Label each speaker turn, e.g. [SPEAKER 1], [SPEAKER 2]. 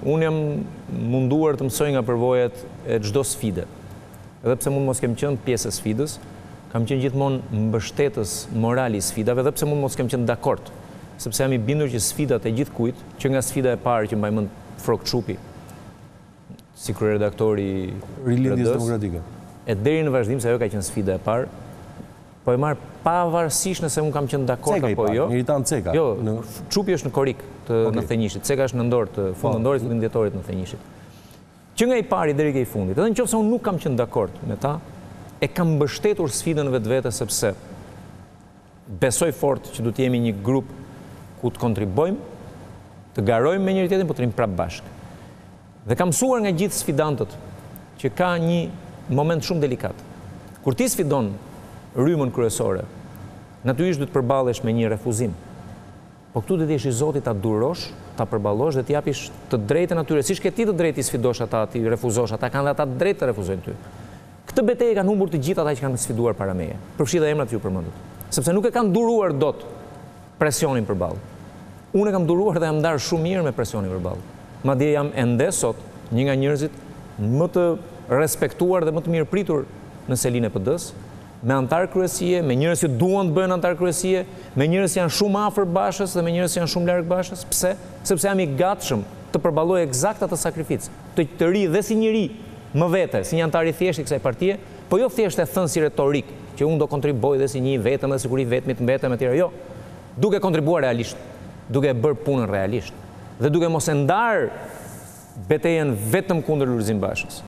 [SPEAKER 1] unë jam munduar të mësoj nga përvojat e çdo sfide. Edhe pse mund mos kem qenë pjesë e sfidës, kam qenë gjithmonë mbështetës moral i sfidave, edhe pse mund mos kem qenë dakord, sepse jam i bindur që sfidat e gjithkujt, që nga sfida e parë që mbaj mend Frok Çupi, si kryeredaktori i
[SPEAKER 2] Rilindjes Demokratike,
[SPEAKER 1] e deri në vazhdim, se ajo ka qenë sfida e parë, po e marr pavarësisht nëse unë kam qenë dakord apo jo.
[SPEAKER 2] Meritan Ceka.
[SPEAKER 1] Jo, Çupi është në korik të Nënthënjishit, Ceka është në ndor të fundëndorit të vendjetorit të Nënthënjishit. Që nga i pari deri ke i fundit, edhe nëse unë nuk kam qenë dakord me ta, e kam mbështetur sfidën vetvete sepse besoj fort që du të jemi një grup ku të kontribojmë, të garojmë me njëri tjetrin, po të rrim prapë bashkë. Dhe kam mësuar nga gjithë sfidantët që ka një moment shumë delikat. Kur ti sfidon rrymën kryesore, natyrisht du të përballesh me një refuzim. Po këtu do të jesh i Zotit ta durosh, ta përballosh dhe të japish të drejtën atyre. Siç ke ti të drejtë i sfidosh ata, ti refuzosh, ata kanë dhe ata të drejtë të refuzojnë ty. Këtë betejë kanë humbur të gjithë ata që kanë sfiduar para meje. Përfshi dhe emrat ju përmendët. Sepse nuk e kanë duruar dot presionin përballë. Unë e kam duruar dhe jam ndarë shumë mirë me presionin përballë. Madje jam ende sot një nga njerëzit më të respektuar dhe më të mirë pritur në selinë e PD-s, me antar kryesie, me njerëz që duan të bëhen antar kryesie, me njerëz që janë shumë afër Bashës dhe me njerëz që janë shumë larg Bashës. Pse? Sepse jam i gatshëm të përballoj eksakt atë sakrificë, të ri dhe si njëri më vete, si një antar i thjeshtë i kësaj partie, po jo thjesht e thënë si retorik, që unë do kontribuoj dhe si një i vetëm dhe sikur i vetmit mbetem etj. Jo. Duke kontribuar realisht, duke bërë punën realisht dhe duke mos e ndar betejën vetëm kundër Lulzim Bashës.